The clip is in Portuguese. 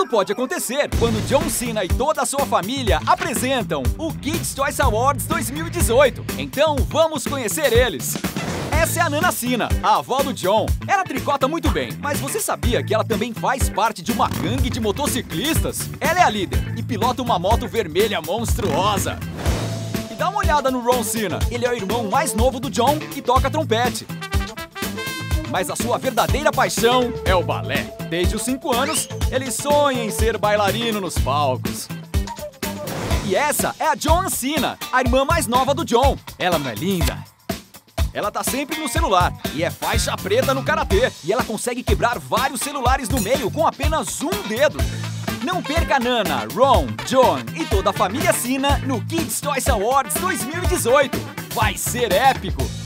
pode acontecer quando John Cena e toda a sua família apresentam o Kids Choice Awards 2018. Então vamos conhecer eles. Essa é a Nana Cena, a avó do John. Ela tricota muito bem, mas você sabia que ela também faz parte de uma gangue de motociclistas? Ela é a líder e pilota uma moto vermelha monstruosa. E dá uma olhada no Ron Cena. Ele é o irmão mais novo do John e toca trompete. Mas a sua verdadeira paixão é o balé. Desde os 5 anos, ele sonha em ser bailarino nos palcos. E essa é a Joan Cena, a irmã mais nova do John. Ela não é linda? Ela tá sempre no celular e é faixa preta no karatê. E ela consegue quebrar vários celulares no meio com apenas um dedo. Não perca Nana, Ron, John e toda a família Cena no Kids Choice Awards 2018. Vai ser épico!